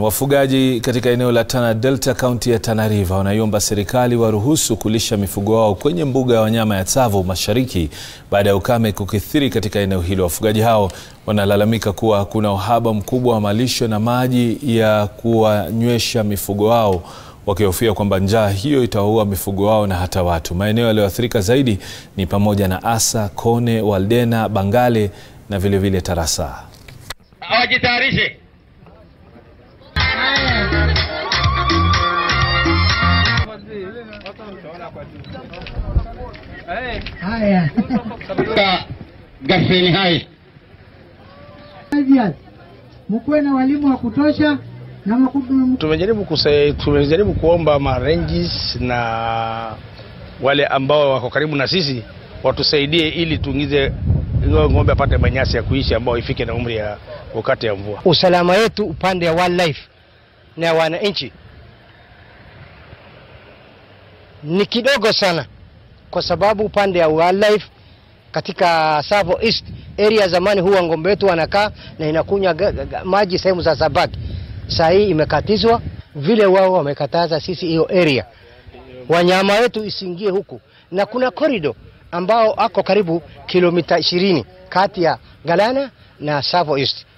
Wafugaji katika eneo la Tana Delta, kaunti ya Tana River, wanaiomba serikali waruhusu kulisha mifugo wao kwenye mbuga ya wanyama ya Tsavo mashariki baada ya ukame kukithiri katika eneo hilo. Wafugaji hao wanalalamika kuwa kuna uhaba mkubwa wa malisho na maji ya kuwanywesha mifugo wao, wakihofia kwamba njaa hiyo itaua mifugo wao na hata watu. Maeneo yaliyoathirika zaidi ni pamoja na Asa, Kone, Waldena, Bangale na vile Tarasa. Wajitayarishe. Haya. Gafeni hai. Mkuwe na walimu wa kutosha na tumejaribu kuomba marangers na wale ambao wako karibu na sisi watusaidie ili tuingize ng'ombe apate manyasi ya kuishi ambao ifike na umri ya wakati ya mvua. Usalama wetu upande wa wildlife na wananchi ni kidogo sana, kwa sababu upande ya wildlife katika Tsavo East area zamani huwa ng'ombe wetu wanakaa na inakunywa maji sehemu za sabaki. Sasa hii imekatizwa, vile wao wamekataza sisi hiyo area wanyama wetu isingie huku, na kuna corridor ambao ako karibu kilomita 20 kati ya Galana na Tsavo East.